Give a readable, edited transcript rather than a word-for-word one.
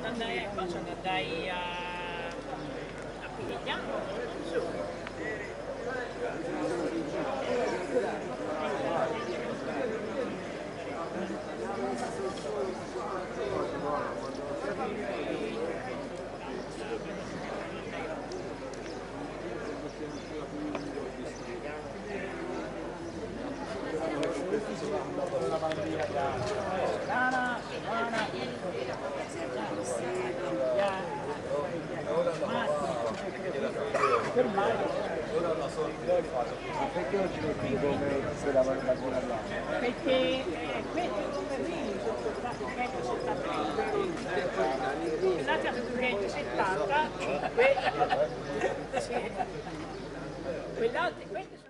quando andai a Pigliano. Perché oggi non dico come speravano da buona là? Perché questi numerini sono stati 170, l'altra su 170, quell'altro, questi